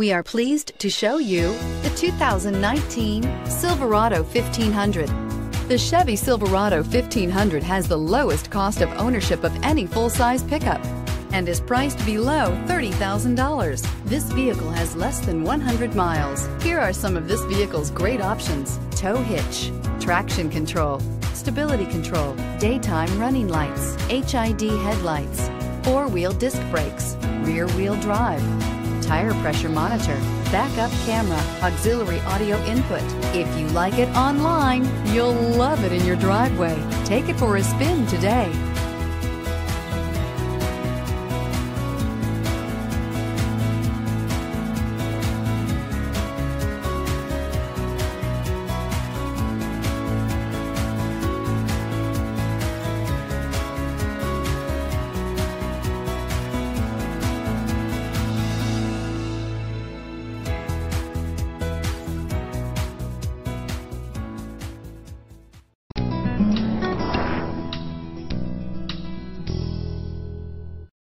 We are pleased to show you the 2019 Silverado 1500. The Chevy Silverado 1500 has the lowest cost of ownership of any full-size pickup and is priced below $30,000. This vehicle has less than 100 miles. Here are some of this vehicle's great options: tow hitch, traction control, stability control, daytime running lights, HID headlights, four-wheel disc brakes, rear-wheel drive, tire pressure monitor, backup camera, auxiliary audio input. If you like it online, you'll love it in your driveway. Take it for a spin today.